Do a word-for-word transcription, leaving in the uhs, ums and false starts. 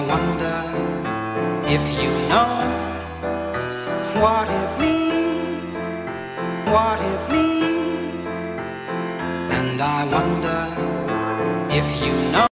wonder if you know what it means, what it means. And I wonder if you know